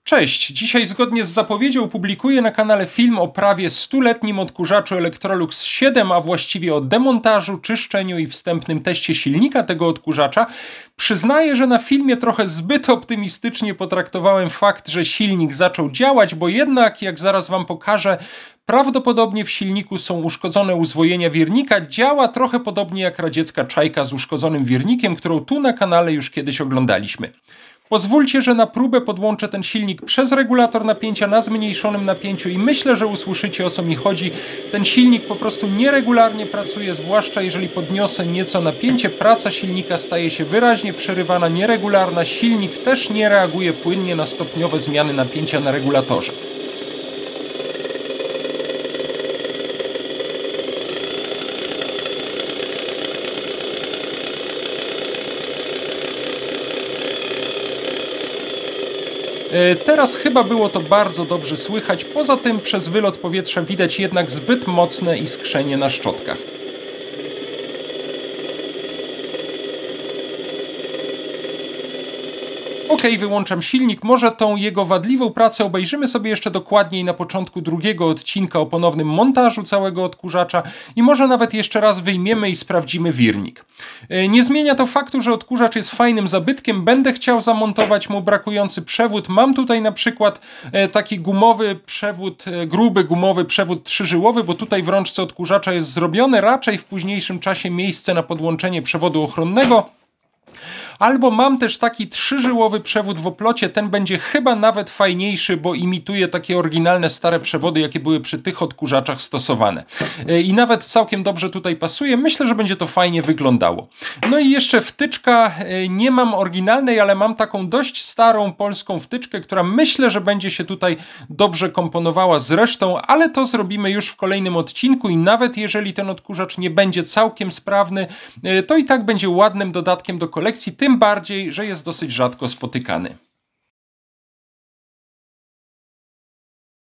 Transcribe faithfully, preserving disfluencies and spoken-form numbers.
Cześć! Dzisiaj zgodnie z zapowiedzią publikuję na kanale film o prawie stuletnim odkurzaczu Electrolux siedem, a właściwie o demontażu, czyszczeniu i wstępnym teście silnika tego odkurzacza. Przyznaję, że na filmie trochę zbyt optymistycznie potraktowałem fakt, że silnik zaczął działać, bo jednak, jak zaraz wam pokażę, prawdopodobnie w silniku są uszkodzone uzwojenia wirnika. Działa trochę podobnie jak radziecka czajka z uszkodzonym wirnikiem, którą tu na kanale już kiedyś oglądaliśmy. Pozwólcie, że na próbę podłączę ten silnik przez regulator napięcia na zmniejszonym napięciu i myślę, że usłyszycie, o co mi chodzi. Ten silnik po prostu nieregularnie pracuje, zwłaszcza jeżeli podniosę nieco napięcie. Praca silnika staje się wyraźnie przerywana, nieregularna. Silnik też nie reaguje płynnie na stopniowe zmiany napięcia na regulatorze. Teraz chyba było to bardzo dobrze słychać, poza tym przez wylot powietrza widać jednak zbyt mocne iskrzenie na szczotkach. Ok, wyłączam silnik, może tą jego wadliwą pracę obejrzymy sobie jeszcze dokładniej na początku drugiego odcinka o ponownym montażu całego odkurzacza i może nawet jeszcze raz wyjmiemy i sprawdzimy wirnik. Nie zmienia to faktu, że odkurzacz jest fajnym zabytkiem, będę chciał zamontować mu brakujący przewód. Mam tutaj na przykład taki gumowy przewód, gruby gumowy przewód trzyżyłowy, bo tutaj w rączce odkurzacza jest zrobione raczej w późniejszym czasie miejsce na podłączenie przewodu ochronnego. Albo mam też taki trzyżyłowy przewód w oplocie, ten będzie chyba nawet fajniejszy, bo imituje takie oryginalne stare przewody, jakie były przy tych odkurzaczach stosowane. I nawet całkiem dobrze tutaj pasuje, myślę, że będzie to fajnie wyglądało. No i jeszcze wtyczka, nie mam oryginalnej, ale mam taką dość starą polską wtyczkę, która myślę, że będzie się tutaj dobrze komponowała z resztą, ale to zrobimy już w kolejnym odcinku i nawet jeżeli ten odkurzacz nie będzie całkiem sprawny, to i tak będzie ładnym dodatkiem do kolekcji, tym bardziej, że jest dosyć rzadko spotykany.